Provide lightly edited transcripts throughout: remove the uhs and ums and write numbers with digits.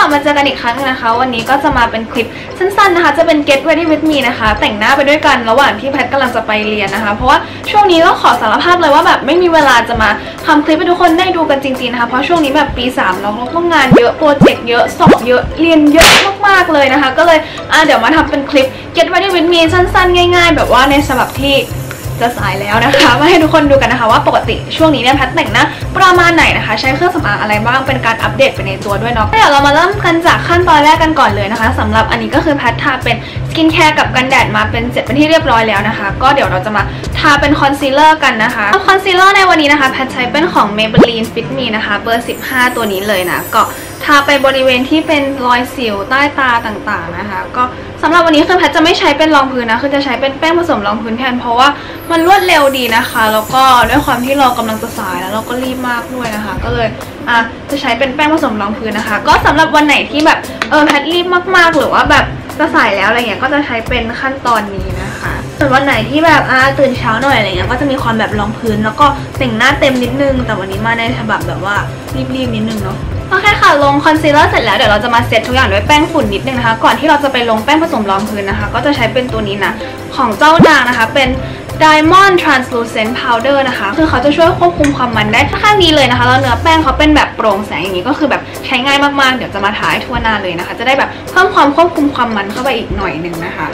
ลับมาเจอกันอีกครั้งนะคะวันนี้ก็จะมาเป็นคลิปสั้นๆนะคะจะเป็น Get Ready with me นะคะแต่งหน้าไปด้วยกันระหว่างที่แพทกำลังจะไปเรียนนะคะเพราะว่าช่วงนี้ก็ขอสารภาพเลยว่าแบบไม่มีเวลาจะมาทำคลิปให้ทุกคนได้ดูกันจริงๆนะคะเพราะช่วงนี้แบบปี3เราต้องงานเยอะโปรเจกต์เยอะสอบเยอะเรียนเยอะมากๆเลยนะคะก็เลยเดี๋ยวมาทำเป็นคลิป Get Ready with me สั้นๆง่ายๆแบบว่าในฉบับที่จะสายแล้วนะคะมาให้ทุกคนดูกันนะคะว่าปกติช่วงนี้เนี่ยแพทแต่งหน้าประมาณไหนนะคะใช้เครื่องสำอางอะไรบ้างเป็นการอัปเดตไปในตัวด้วยเนาะเดี๋ยวเรามาเริ่มกันจากขั้นตอนแรกกันก่อนเลยนะคะสำหรับอันนี้ก็คือแพททาเป็นสกินแคร์กับกันแดดมาเป็นเสร็จเป็นที่เรียบร้อยแล้วนะคะก็เดี๋ยวเราจะมาทาเป็นคอนซีลเลอร์กันนะคะคอนซีลเลอร์ในวันนี้นะคะแพทใช้เป็นของ Maybelline Fit Me นะคะเบอร์15ตัวนี้เลยนะก็ทาไปบริเวณที่เป็นรอยสิวใต้ตาต่างๆนะคะก็สำหรับวันนี้คือแพทจะไม่ใช้เป็นรองพื้นนะคือจะใช้เป็นแป้งผสมรองพื้นแทนเพราะว่ามันรวดเร็วดีนะคะแล้วก็ด้วยความที่เรากำลังจะสายแล้วเราก็รีบมากด้วยนะคะก็เลยจะใช้เป็นแป้งผสมรองพื้นนะคะก็สำหรับวันไหนที่แบบแพทรีบมากๆหรือว่าแบบจะสายแล้วอะไรเงี้ยก็จะใช้เป็นขั้นตอนนี้นะคะส่วนวันไหนที่แบบตื่นเช้าหน่อยอะไรเงี้ยก็จะมีความแบบรองพื้นแล้วก็แต่งหน้าเต็มนิดนึงแต่วันนี้มาในฉบับแบบว่ารีบๆนิดนึงเนาะโอเคค่ะลงคอนซีลเลอร์เสร็จแล้วเดี๋ยวเราจะมาเซตทุกอย่างด้วยแป้งฝุ่นนิดนึงนะคะก่อนที่เราจะไปลงแป้งผสมรองพื้นนะคะก็จะใช้เป็นตัวนี้นะของเจ้านางนะคะเป็น Diamond Translucent Powder นะคะคือเขาจะช่วยควบคุมความมันได้ค่อนข้างดีเลยนะคะแล้วเนื้อแป้งเขาเป็นแบบโปร่งแสงอย่างนี้ก็คือแบบใช้ง่ายมากๆเดี๋ยวจะมาทาให้ทั่วหน้าเลยนะคะจะได้แบบเพิ่มความควบคุมความมันเข้าไปอีกหน่อยนึงนะคะ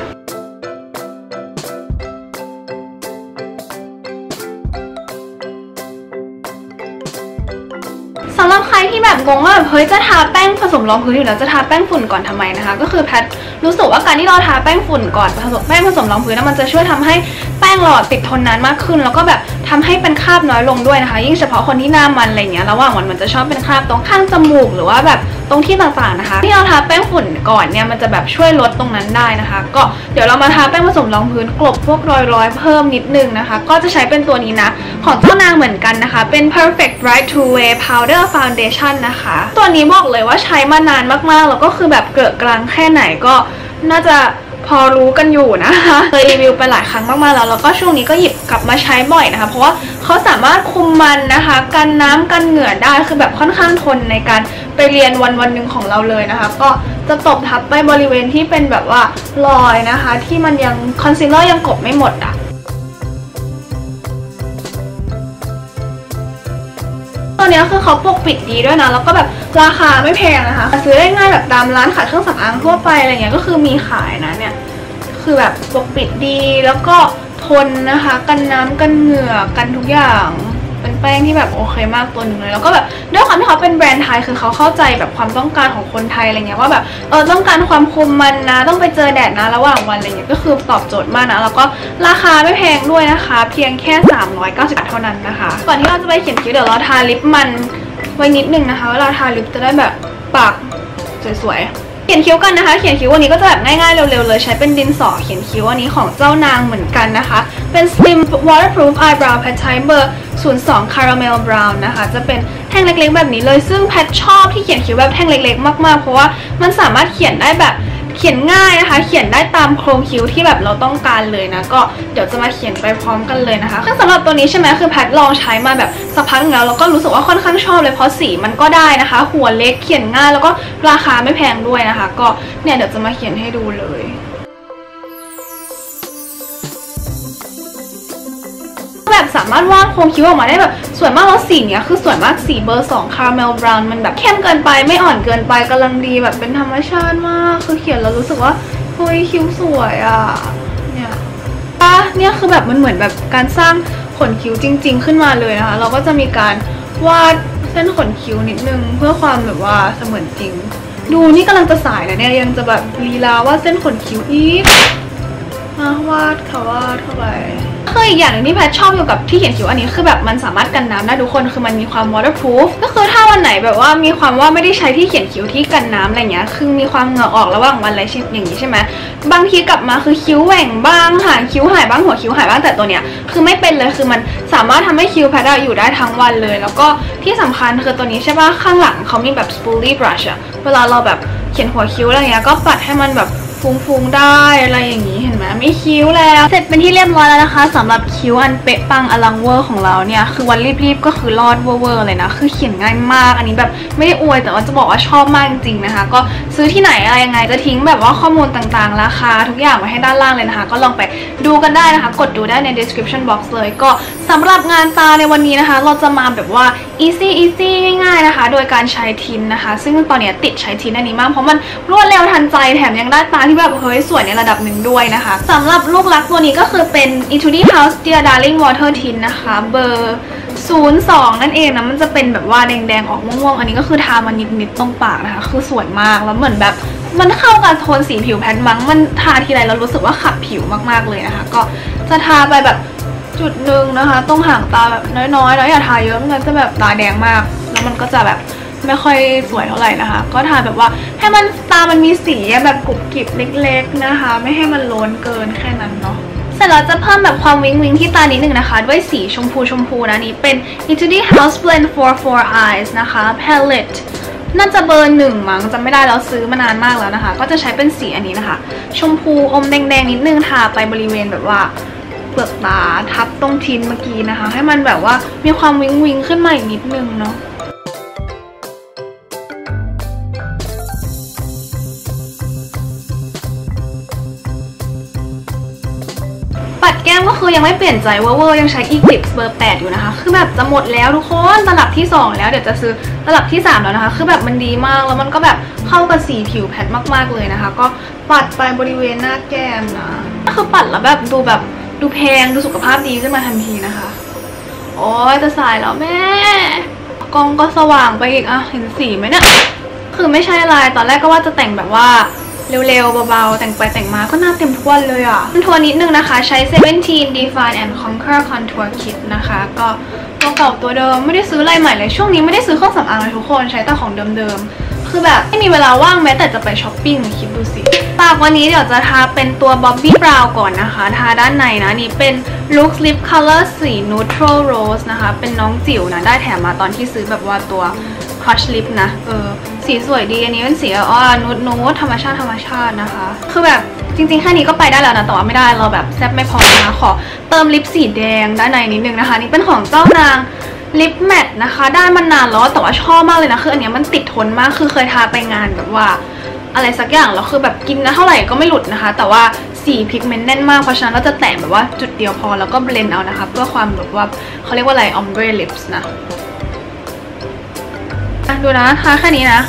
สำหรับใครที่แบบงงว่าแบบเฮ้ยจะทาแป้งผสมรองพื้นอยู่แล้วจะทาแป้งฝุ่นก่อนทำไมนะคะก็คือแพทรู้สึกว่าการที่เราทาแป้งฝุ่นก่อนแป้งผสมรองพื้นมันจะช่วยทำให้แป้งหลอดติดทนนานมากขึ้นแล้วก็แบบทำให้เป็นคราบน้อยลงด้วยนะคะยิ่งเฉพาะคนที่หน้ามันอะไรเงี้ยระหว่างวันมันจะชอบเป็นคราบตรงข้างจมูกหรือว่าแบบตรงที่ต่างๆนะคะที่เราทาแป้งฝุ่นก่อนเนี่ยมันจะแบบช่วยลดตรงนั้นได้นะคะก็เดี๋ยวเรามาทาแป้งผสมรองพื้นกลบพวกรอยเพิ่มนิดนึงนะคะก็จะใช้เป็นตัวนี้นะของเจ้านางเหมือนกันนะคะเป็น Perfect Bright Two Way Powder Foundation นะคะตัวนี้บอกเลยว่าใช้มานานมากๆแล้วก็คือแบบเกลอะกลางแค่ไหนก็น่าจะพอรู้กันอยู่นะคะเคยรีวิวไปหลายครั้งมากๆแล้วก็ช่วงนี้ก็หยิบกลับมาใช้บ่อยนะคะเพราะว่าเขาสามารถคุมมันนะคะกันน้ำกันเหงื่อได้คือแบบค่อนข้างทนในการไปเรียนวันหนึ่งของเราเลยนะคะก็จะตบทับไปบริเวณที่เป็นแบบว่ารอยนะคะที่มันยังคอนซีลเลอร์ยังกบไม่หมดอ่ะตัวนี้คือเขาปกปิดดีด้วยนะแล้วก็แบบราคาไม่แพงนะคะซื้อได้ง่ายแบบตามร้านขายเครื่องสำอางทั่วไปอะไรเงี้ยก็คือมีขายนะเนี่ยคือแบบปกปิดดีแล้วก็ทนนะคะกันน้ำกันเหงื่อกันทุกอย่างเป็นแป้งที่แบบโอเคมากตัวหนึ่งเลยแล้วก็แบบด้วยความที่เขาเป็นแบรนด์ไทยคือเขาเข้าใจแบบความต้องการของคนไทยอะไรเงี้ยว่าแบบต้องการความคุมมันนะต้องไปเจอแดดนะระหว่างวันอะไรเงี้ยก็คือตอบโจทย์มากนะแล้วก็ราคาไม่แพงด้วยนะคะเพียงแค่390 บาทเท่านั้นนะคะก่อนที่เราจะไปเขียนคิ้วเดี๋ยวเราทาลิปมันไว้นิดนึงนะคะเวลาทาลิปจะได้แบบปากสวยๆเขียนคิ้วกันนะคะเขียนคิ้ววันนี้ก็จะแบบง่ายๆเร็วๆเลยใช้เป็นดินสอเขียนคิ้วอันนี้ของเจ้านางเหมือนกันนะคะเป็น Slim Waterproof Eyebrow Pad Type เบอร์02 Caramel Brown นะคะจะเป็นแท่งเล็กๆแบบนี้เลยซึ่งแพทชอบที่เขียนคิ้วแบบแท่งเล็กๆมากๆเพราะว่ามันสามารถเขียนได้แบบเขียนง่ายนะคะเขียนได้ตามโครงคิ้วที่แบบเราต้องการเลยนะก็เดี๋ยวจะมาเขียนไปพร้อมกันเลยนะคะซึ่งสำหรับตัวนี้ใช่ไหมคือแพทลองใช้มาแบบสักพักนึงแล้วก็รู้สึกว่าค่อนข้างชอบเลยเพราะสีมันก็ได้นะคะหัวเล็กเขียนง่ายแล้วก็ราคาไม่แพงด้วยนะคะก็เนี่ยเดี๋ยวจะมาเขียนให้ดูเลยแบบสามารถวาดโครงคิ้วออกมาได้แบบสวยมากแล้วสีเนี้ยคือสวยมากสีเบอร์2 Caramel Brown มันแบบเข้มเกินไปไม่อ่อนเกินไปกำลังดีแบบเป็นธรรมชาติมากคือเขียนแล้วรู้สึกว่าเฮ้ยคิ้วสวยอ่ะเนี่ยคือแบบมันเหมือนแบบการสร้างขนคิ้วจริงๆขึ้นมาเลยนะคะเราก็จะมีการวาดเส้นขนคิ้วนิดนึงเพื่อความแบบว่าเสมือนจริงดูนี่กำลังจะสายนะเนี่ยยังจะแบบลีลาวาดเส้นขนคิ้วอีกวาดค่ะวาดเข้าไปคืออีกอย่างหนึ่งที่แพทชอบอยู่กับที่เขียนคิ้วอันนี้คือแบบมันสามารถกันน้ำได้ทุกคนคือมันมีความ waterproof ก็คือถ้าวันไหนแบบว่ามีความว่าไม่ได้ใช้ที่เขียนคิ้วที่กันน้ำอะไรเงี้ยคือมีความเหงื่อออกระหว่างวันอะไรอย่างนี้ใช่ไหมบางทีกลับมาคือคิ้วแหว่งบ้างหางคิ้วหายบ้างหัวคิ้วหายบ้างแต่ตัวเนี้ยคือไม่เป็นเลยคือมันสามารถทำให้คิ้วแพทอยู่ได้ทั้งวันเลยแล้วก็ที่สำคัญคือตัวนี้ใช่ป่ะข้างหลังเขามีแบบ spoolie brush อะเวลาเราแบบเขียนหัวคิ้วอะไรเงี้ยก็ปัดให้มันแบบฟุ้งๆได้อะไรอย่างนี้เห็นไหมไม่คิ้วแล้วเสร็จเป็นที่เรียบร้อยแล้วนะคะสำหรับคิ้วอันเป๊ะปังอลังเวอร์ของเราเนี่ยคือวันรีบๆก็คือรอดเวอร์เลยนะคือเขียนง่ายมากอันนี้แบบไม่ได้อวยแต่ว่าจะบอกว่าชอบมากจริงๆนะคะก็ซื้อที่ไหนอะไรยังไงจะทิ้งแบบว่าข้อมูลต่างๆราคาทุกอย่างไว้ให้ด้านล่างเลยนะคะก็ลองไปดูกันได้นะคะกดดูได้ใน description box เลยก็สำหรับงานตาในวันนี้นะคะเราจะมาแบบว่า easy ง่ายๆนะคะโดยการใช้ทินนะคะซึ่งตอนนี้ติดใช้ทินอันนี้มากเพราะมันรวดเร็วทันใจแถมยังได้ตาที่แบบเฮ้ยสวยในระดับหนึ่งด้วยนะคะสำหรับลูกรักตัวนี้ก็คือเป็น Etude House Dear Darling Water Tint นะคะเบอร์02นั่นเองนะมันจะเป็นแบบว่าแดงๆออกม่วงๆอันนี้ก็คือทามานิดๆตรงปากนะคะคือสวยมากแล้วเหมือนแบบมันเข้ากับโทนสีผิวแพทมั้งมันทาทีไรเรารู้สึกว่าขับผิวมากๆเลยนะคะก็จะทาไปแบบจุดหนึ่งนะคะตรงห่างตาแบบน้อยๆแล้วอย่าทาเยอะไม่งั้นจะแบบตาแดงมากแล้วมันก็จะแบบไม่ค่อยสวยเท่าไหร่นะคะก็ทาแบบว่าให้มันตามันมีสีแบบกรุบกริบเล็กๆนะคะไม่ให้มันโล้นเกินแค่นั้นเนาะเสร็จแล้วจะเพิ่มแบบความวิงที่ตานิดนึงนะคะด้วยสีชมพูนะนี้เป็น Etude House Blend for Four Eyes นะคะ Palette น่าจะเบอร์1มั้งจำไม่ได้แล้วซื้อมานานมากแล้วนะคะก็จะใช้เป็นสีอันนี้นะคะชมพูอมแดงๆนิดนึงทาไปบริเวณแบบว่าเปลือกตาทับตรงทินเมื่อกี้นะคะให้มันแบบว่ามีความวิงขึ้นมาอีกนิดนึงเนาะปัดแก้มก็คือยังไม่เปลี่ยนใจเวอร์ยังใช้ Eclipse เบอร์8อยู่นะคะคือแบบจะหมดแล้วทุกคนตลับที่2แล้วเดี๋ยวจะซื้อตลับที่3แล้วนะคะคือแบบมันดีมากแล้วมันก็แบบเข้ากับสีผิวแพทมากๆเลยนะคะก็ปัดไปบริเวณหน้าแก้มนะก็คือปัดแล้วแบบดูแพงดูสุขภาพดีขึ้นมาทันทีนะคะโอ้ยจะสายแล้วแม่กล้องก็สว่างไปอีกอ่ะเห็นสีไหมเนี่ยคือไม่ใช่อะไรตอนแรกก็ว่าจะแต่งแบบว่าเร็วๆเบาๆแต่งไปแต่งมาก็หน้าเต็มทุกวันเลยอ่ะทัวร์นิดนึงนะคะใช้17 Define and Conquer Contour Kit นะคะก็ตัวเก่าตัวเดิมไม่ได้ซื้ออะไรใหม่เลยช่วงนี้ไม่ได้ซื้อเครื่องสำอางเลยทุกคนใช้แต่ของเดิมๆคือแบบไม่มีเวลาว่างแม้แต่จะไปช้อปปิ้งคิดดูสิปากวันนี้เดี๋ยวจะทาเป็นตัว Bobbi Brown ก่อนนะคะทาด้านในนะนี่เป็น Lux Lip Color สี Neutral Rose นะคะเป็นน้องจิ๋วนะได้แถมมาตอนที่ซื้อแบบว่าตัว Crush Lip นะสีสวยดีอันนี้เป็นสีนูดธรรมชาตินะคะคือแบบจริงๆแค่นี้ก็ไปได้แล้วนะแต่ว่าไม่ได้เราแบบแซ่บไม่พอนะขอเติมลิปสีแดงด้านในนิดนึงนะคะนี่เป็นของเจ้านางลิปแมทนะคะได้มานานแล้วแต่ว่าชอบมากเลยนะคืออันนี้มันติดทนมากคือเคยทาไปงานแบบว่าอะไรสักอย่างแล้วคือแบบกินนะเท่าไหร่ก็ไม่หลุดนะคะแต่ว่าสีพิกเมนต์แน่นมากเพราะฉะนั้นเราจะแต่งแบบว่าจุดเดียวพอแล้วก็เบลนด์เอานะคะเพื่อความแบบว่าเขาเรียกว่าอะไร ombre lips นะดูนะทาแค่นี้นะ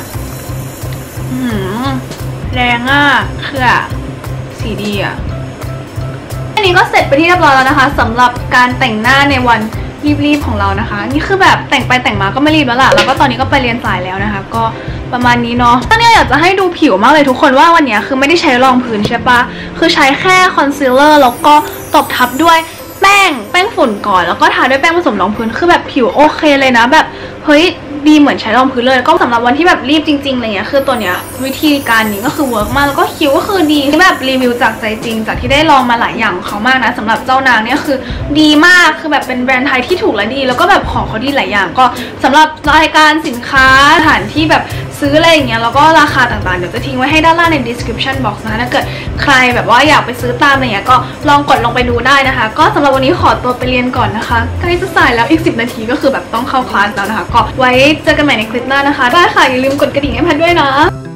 แรงอ่ะคือสีดีอ่ะอันนี้ก็เสร็จไปที่เรียบร้อยแล้วนะคะสำหรับการแต่งหน้าในวันรีบๆของเรานะคะนี่คือแบบแต่งไปแต่งมาก็ไม่รีบแล้วล่ะแล้วก็ตอนนี้ก็ไปเรียนสายแล้วนะคะก็ประมาณนี้เนาะตอนนี้อยากจะให้ดูผิวมากเลยทุกคนว่าวันนี้คือไม่ได้ใช้รองพื้นใช่ปะคือใช้แค่คอนซีลเลอร์แล้วก็ตบทับด้วยแป้งฝุ่นก่อนแล้วก็ทาด้วยแป้งผสมรองพื้นคือแบบผิวโอเคเลยนะแบบเฮ้ยดีเหมือนใช้รองพื้นเลยก็สำหรับวันที่แบบรีบจริงๆอะไรเงี้ยคือตัวเนี้ยวิธีการนี้ก็คือเวิร์กมากแล้วก็คิ้วก็คือดีที่แบบรีวิวจากใจจริงจากที่ได้ลองมาหลายอย่างของเขามากนะสำหรับเจ้านางเนี่ยคือดีมากคือแบบเป็นแบรนด์ไทยที่ถูกและดีแล้วก็แบบของเขาดีหลายอย่างก็สำหรับรายการสินค้าสถานที่แบบซื้ออะไรอย่างเงี้ยแล้วก็ราคาต่างๆเดี๋ยวจะทิ้งไว้ให้ด้านล่างใน description box นะถ้าเกิดใครแบบว่าอยากไปซื้อตามอะไรเงี้ยก็ลองกดลงไปดูได้นะคะก็สำหรับวันนี้ขอตัวไปเรียนก่อนนะคะใกล้จะสายแล้วอีก10 นาทีก็คือแบบต้องเข้าคลาสแล้วนะคะก็ไว้เจอกันใหม่ในคลิปหน้านะคะได้ค่ะอย่าลืมกดกระดิ่งให้แพทด้วยนะ